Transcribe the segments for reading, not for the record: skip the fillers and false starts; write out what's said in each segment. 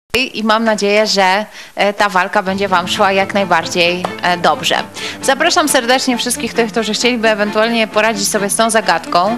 I mam nadzieję, że ta walka będzie Wam szła jak najbardziej dobrze. Zapraszam serdecznie wszystkich tych, którzy chcieliby ewentualnie poradzić sobie z tą zagadką.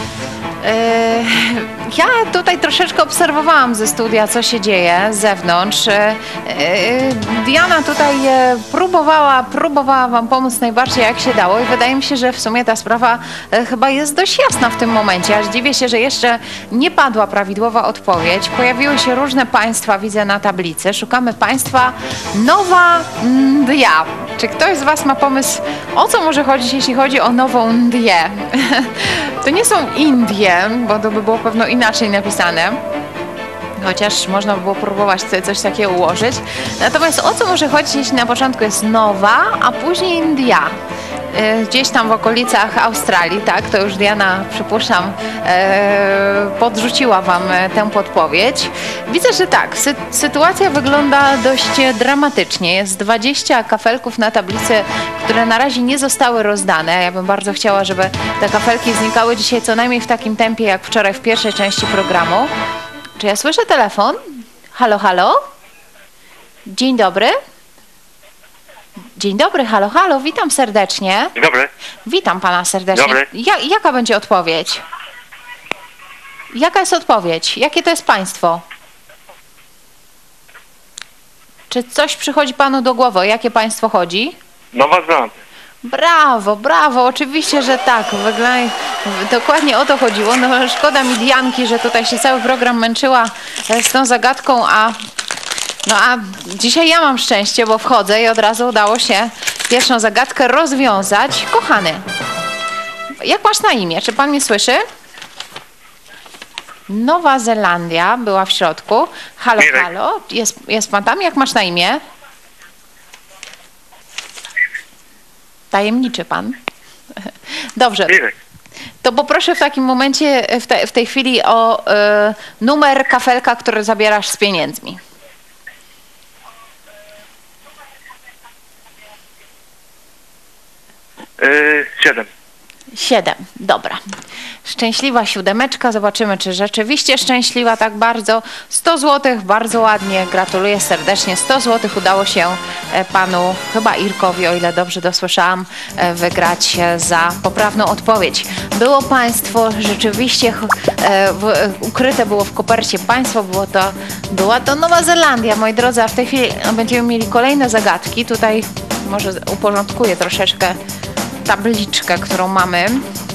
Ja tutaj troszeczkę obserwowałam ze studia, co się dzieje z zewnątrz. Diana tutaj próbowała Wam pomóc najbardziej jak się dało i wydaje mi się, że w sumie ta sprawa chyba jest dość jasna w tym momencie. Aż dziwię się, że jeszcze nie padła prawidłowa odpowiedź. Pojawiły się różne państwa, widzę na tablicy. Szukamy państwa Nowa Ndia. Czy ktoś z Was ma pomysł, o co może chodzić, jeśli chodzi o Nową Ndię? To nie są Indie, bo to by było pewno inaczej napisane. Chociaż można by było próbować coś takiego ułożyć. Natomiast o co może chodzić, jeśli na początku jest Nowa, a później India? Gdzieś tam w okolicach Australii, tak? To już Diana, przypuszczam, podrzuciła Wam tę podpowiedź. Widzę, że tak, sytuacja wygląda dość dramatycznie. Jest 20 kafelków na tablicy, które na razie nie zostały rozdane. Ja bym bardzo chciała, żeby te kafelki znikały dzisiaj co najmniej w takim tempie, jak wczoraj w pierwszej części programu. Czy ja słyszę telefon? Halo, halo? Dzień dobry. Dzień dobry, halo, halo, witam serdecznie. Dzień dobry. Witam Pana serdecznie. Dobry. Jaka będzie odpowiedź? Jaka jest odpowiedź? Jakie to jest państwo? Czy coś przychodzi Panu do głowy? O jakie państwo chodzi? Nowa Zelandia. Brawo, brawo, oczywiście, że tak. Dokładnie o to chodziło. No szkoda mi Dianki, że tutaj się cały program męczyła z tą zagadką, a dzisiaj ja mam szczęście, bo wchodzę i od razu udało się pierwszą zagadkę rozwiązać. Kochany, jak masz na imię? Czy Pan mnie słyszy? Nowa Zelandia była w środku. Halo, Mirek. halo, jest Pan tam? Jak masz na imię? Tajemniczy Pan. Dobrze. Mirek. To poproszę w takim momencie, w tej chwili o numer kafelka, który zabierasz z pieniędzmi. 7. 7, dobra. Szczęśliwa siódemeczka, zobaczymy, czy rzeczywiście szczęśliwa tak bardzo. 100 zł, bardzo ładnie, gratuluję serdecznie. 100 zł udało się Panu, chyba Irkowi, o ile dobrze dosłyszałam, wygrać za poprawną odpowiedź. Było państwo rzeczywiście, ukryte było w kopercie państwo, była to Nowa Zelandia, moi drodzy, a w tej chwili będziemy mieli kolejne zagadki. Tutaj może uporządkuję troszeczkę tabliczkę, którą mamy.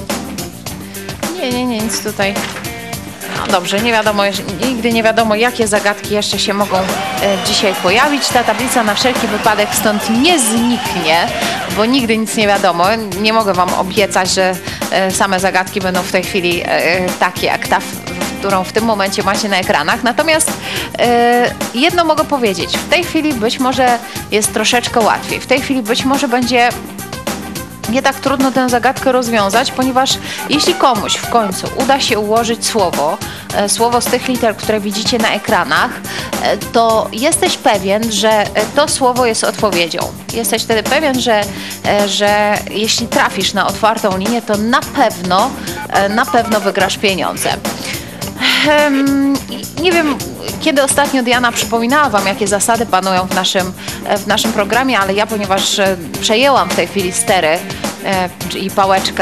Nie, nic tutaj. No dobrze, nie wiadomo, nigdy nie wiadomo, jakie zagadki jeszcze się mogą dzisiaj pojawić. Ta tablica na wszelki wypadek stąd nie zniknie, bo nigdy nic nie wiadomo. Nie mogę Wam obiecać, że same zagadki będą w tej chwili takie jak ta, którą w tym momencie macie na ekranach. Natomiast jedno mogę powiedzieć. W tej chwili być może jest troszeczkę łatwiej. W tej chwili być może będzie nie tak trudno tę zagadkę rozwiązać, ponieważ jeśli komuś w końcu uda się ułożyć słowo z tych liter, które widzicie na ekranach, to jesteś pewien, że to słowo jest odpowiedzią. Jesteś wtedy pewien, że jeśli trafisz na otwartą linię, to na pewno wygrasz pieniądze. Nie wiem, kiedy ostatnio Diana przypominała Wam, jakie zasady panują w naszym programie, ale ja, ponieważ przejęłam w tej chwili stery i pałeczkę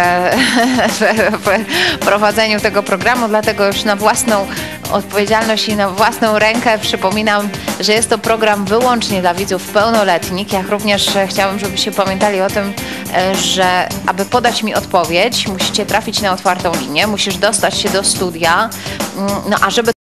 w prowadzeniu tego programu, dlatego już na własną odpowiedzialność i na własną rękę przypominam, że jest to program wyłącznie dla widzów pełnoletnich. Jak również chciałabym, żebyście pamiętali o tym, że aby podać mi odpowiedź, musicie trafić na otwartą linię, musisz dostać się do studia, no a żeby